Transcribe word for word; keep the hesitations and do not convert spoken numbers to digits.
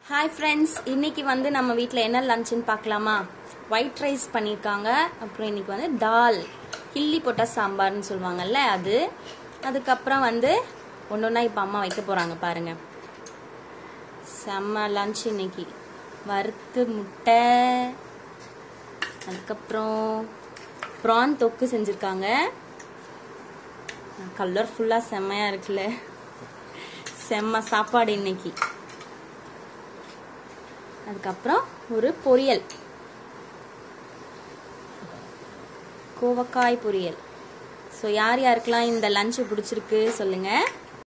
Hi friends, இன்னைக்கு வந்து நம்ம வீட்ல என்ன லஞ்ச்னு பார்க்கலாமா? White rice பண்ணிருக்காங்க. அப்புறம் இன்னைக்கு வந்து தால், கிள்ளி போட்ட சாம்பார்னு சொல்வாங்கல்ல அது. அதுக்கு அப்புறம் வந்து ஒண்ணொண்ணா இப்ப அம்மா வைக்க போறாங்க பாருங்க. செம்ம லஞ்ச் இன்னைக்கு. வறுத்து முட்டை, அதுக்கு அப்புறம் prawn தொக்கு செஞ்சிருக்காங்க. கலர்ஃபுல்லா செம்மையா இருக்குல. செம்ம சாப்பாடு இன்னைக்கு. அதுக்கு அப்புறம் ஒரு பொரியல், கோவக்காய் பொரியல். சோ யார் யாருக்கெல்லாம் இந்த லஞ்ச் பிடிச்சிருக்கு சொல்லுங்க.